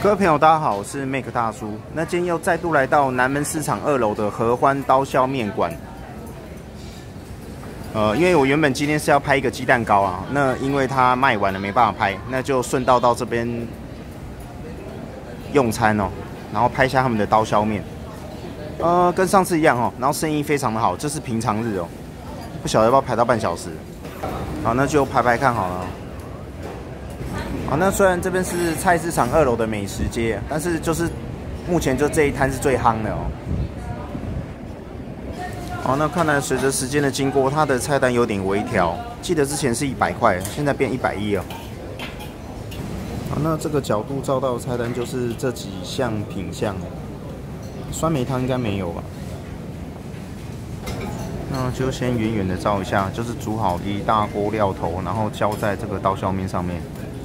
各位朋友，大家好，我是 Make 大叔。那今天又再度来到南门市场2楼的合欢刀削面馆。因为我原本今天是要拍一个鸡蛋糕啊，那因为它卖完了没办法拍，那就顺道到这边用餐哦，然后拍一下他们的刀削面。跟上次一样哦，然后生意非常的好，这是平常日哦，不晓得要不要排到半小时。好，那就排看好了。好，那虽然这边是菜市场2楼的美食街，但是就是目前就这一摊是最夯的哦。好，那看来随着时间的经过，它的菜单有点微调，记得之前是100块，现在变110哦。好，那这个角度照到的菜单就是这几项品项，酸梅汤应该没有吧？那就先远远的照一下，就是煮好一大锅料头，然后浇在这个刀削面上面。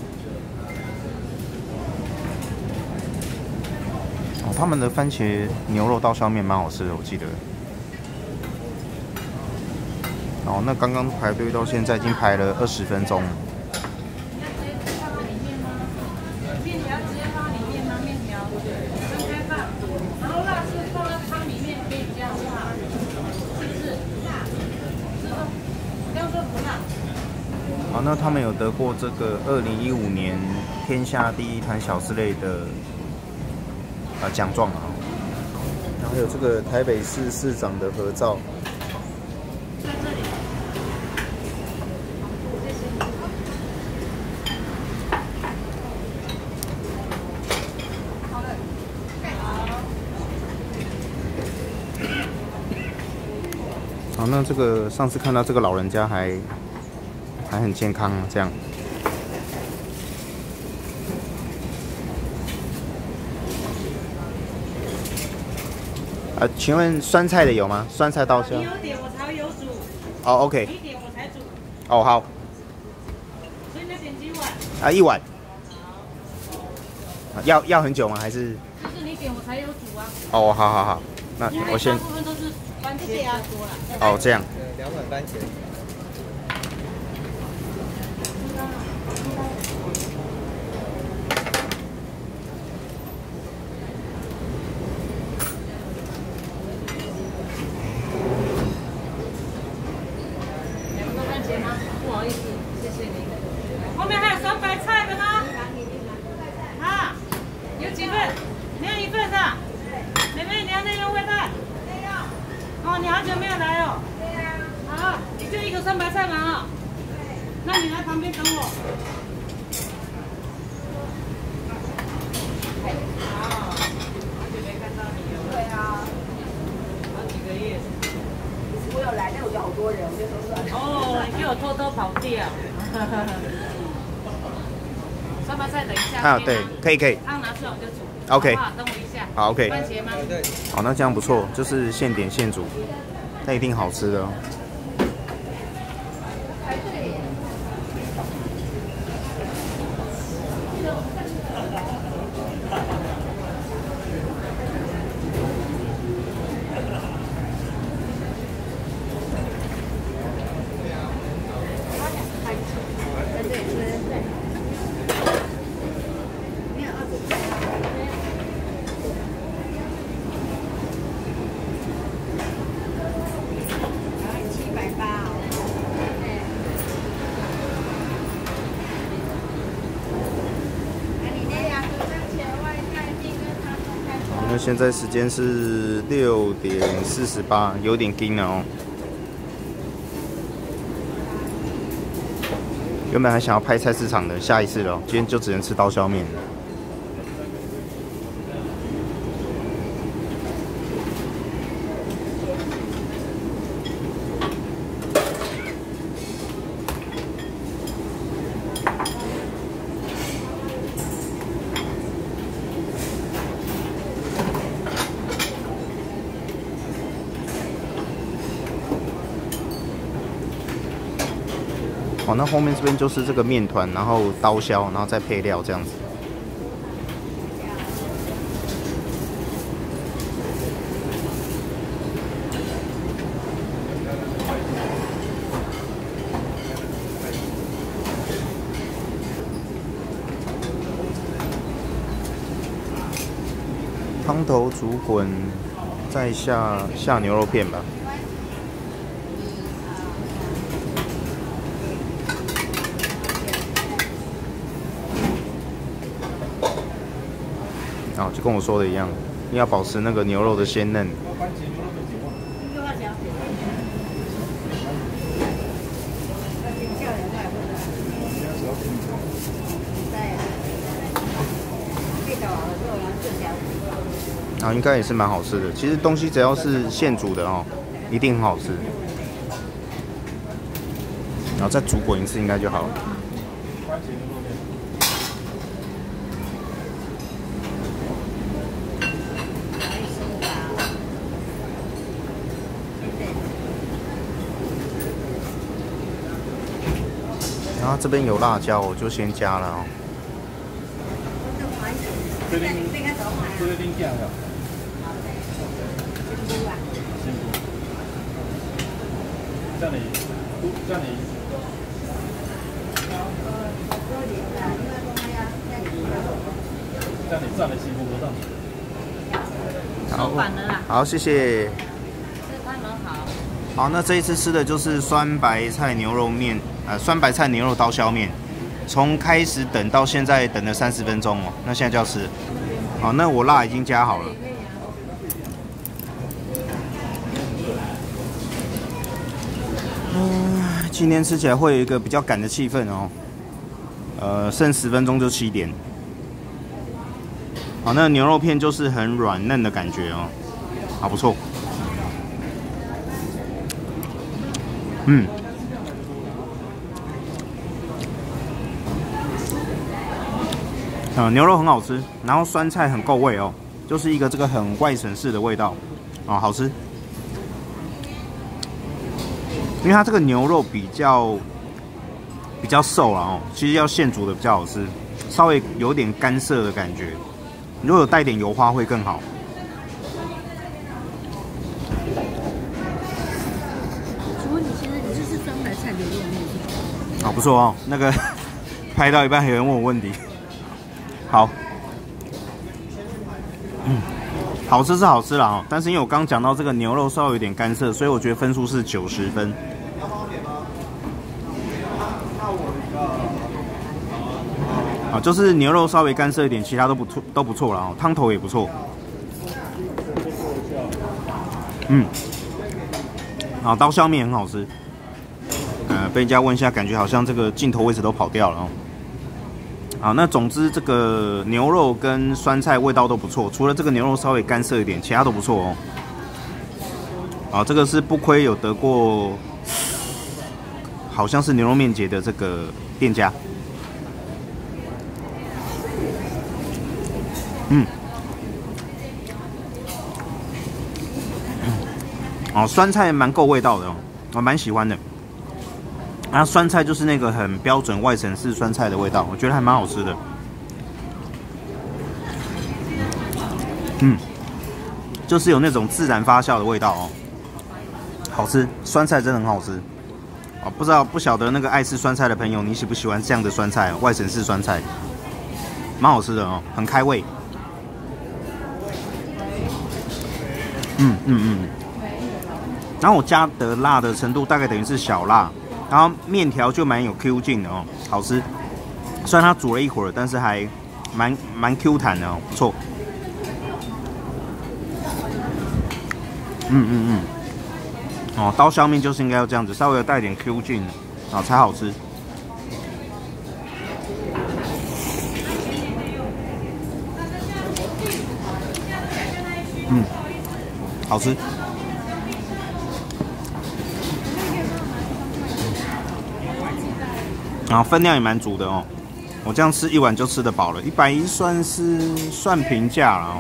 哦，他们的番茄牛肉刀削面蛮好吃的，我记得。哦，那刚刚排队到现在已经排了20分钟。面条直接放里面吗？面条分开放，然后辣是放在汤里面可以这样辣，是不是？不要说不辣。好，那他们有得过这个2015年天下第一摊小吃类的奖状啊，然后还有这个台北市市长的合照。好，那这个上次看到这个老人家还很健康啊，这样。请问酸菜的有吗？酸菜刀削？你有点我才有煮。哦 ，OK。你点我才煮。哦，好。所以你要点几碗？1碗。要很久吗？还是？就是你点我才有煮啊。哦，好，那我先。大部分都是番茄比较多了。哦，这样。2碗番茄。不好意思，谢谢您。后面还有酸白菜的吗？啊，有几份？你要1份的。妹妹，你要那个味道？没有。哦，你好久没有来哦。对呀。好，你就1个酸白菜嘛啊。那你来旁边等我。好，好久没看到你了。对啊。好几个月。我有来，但我觉得好多人，我就说算了。哦，你给我偷偷跑掉。酸白菜等一下。啊，对，可以。汤拿出来我就煮。OK。等我一下。好 ，OK。番茄吗？对。好，那这样不错，就是现点现煮，那一定好吃的哦。那现在时间是6点48，有点紧了哦。原本还想要拍菜市场的，下一次了，今天就只能吃刀削面了。好，那后面这边就是这个面团，然后刀削，然后再配料这样子。 汤头煮滚，再下牛肉片吧。啊，就跟我说的一样，要保持那个牛肉的鲜嫩。啊，应该也是蛮好吃的。其实东西只要是现煮的哦，一定很好吃。然后再煮滚一次应该就好了。然后这边有辣椒，我就先加了哦。这边加了。这里。这里蘸了西湖不到。好，好，谢谢。好，那这一次吃的就是酸白菜牛肉面，酸白菜牛肉刀削面。从开始等到现在等了30分钟哦，那现在就要吃。好，那我辣已经加好了。今天吃起来会有一个比较赶的气氛哦。剩10分钟就7点。好，那牛肉片就是很软嫩的感觉哦，好不错。牛肉很好吃，然后酸菜很够味哦，就是一个这个很外省式的味道，好吃。因为它这个牛肉比较瘦了哦，其实要现煮的比较好吃，稍微有点干涩的感觉，如果有带点油花会更好。 请问你现在这是酸白菜牛肉面是吗？ 好，不错哦，那个拍到一半有人问我问题。好，好吃是好吃啦哦，但是因为我刚讲到这个牛肉稍微有点干涩，所以我觉得分数是90分。啊，就是牛肉稍微干涩一点，其他都不错啦哦，汤头也不错。啊，刀削面很好吃。被人家问一下，感觉好像这个镜头位置都跑掉了哦。好，那总之这个牛肉跟酸菜味道都不错，除了这个牛肉稍微干涩一点，其他都不错哦。啊，这个是不亏有得过，好像是牛肉面节的这个店家。酸菜蛮够味道的哦，我蛮喜欢的。酸菜就是那个很标准外省式酸菜的味道，我觉得还蛮好吃的。就是有那种自然发酵的味道哦，好吃。酸菜真的很好吃哦，不晓得那个爱吃酸菜的朋友，你喜不喜欢这样的酸菜？外省式酸菜，蛮好吃的哦，很开胃。然后我加的辣的程度大概等于是小辣。然后面条就蛮有 Q 劲的哦，好吃。虽然它煮了一会儿，但是还蛮 Q 弹的哦，不错。刀削面就是应该要这样子，稍微有带点 Q 劲啊才好吃。好吃。然后分量也蛮足的哦，我这样吃一碗就吃得饱了，110算平价了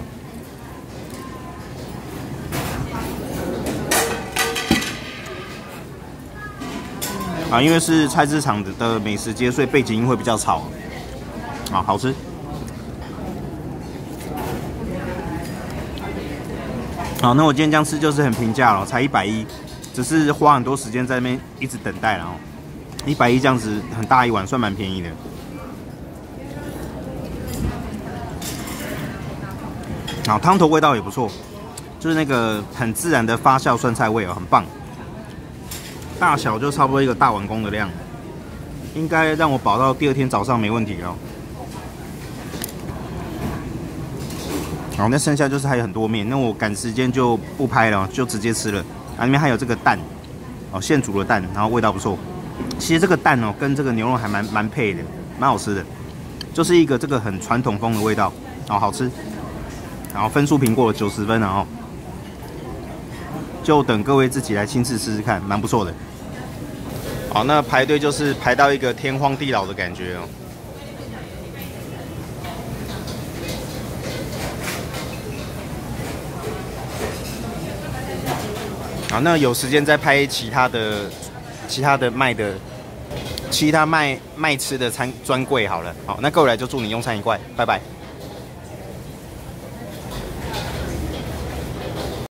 哦。因为是菜市场的美食街，所以背景音会比较吵。好吃。好，那我今天这样吃就是很平价了，才110，只是花很多时间在那边一直等待了哦。110这样子很大一碗，算蛮便宜的。 然后汤头味道也不错，就是那个很自然的发酵酸菜味哦，很棒。大小就差不多一个大碗公的量，应该让我饱到第二天早上没问题哦。好，那剩下就是还有很多面，那我赶时间就不拍了，就直接吃了。啊，里面还有这个蛋，哦，现煮的蛋，然后味道不错。其实这个蛋哦，跟这个牛肉还蛮配的，蛮好吃的，就是一个这个很传统风的味道，哦，好吃。然后分数评过了90分，然后就等各位自己来亲自试试看，蛮不错的。好，那排队就是排到一个天荒地老的感觉哦。好，那有时间再拍其他卖吃的专柜好了。好，那各位来就祝你用餐愉快，拜拜。